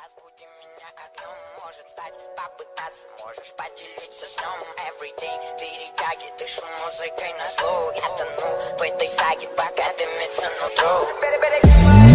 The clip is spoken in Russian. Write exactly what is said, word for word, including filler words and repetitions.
Разбуди меня огнем, может стать, попытаться, можешь поделиться сном. Everyday перетяги, дышу музыкой на слоу. Я тону в этой саге, пока дымится нутро.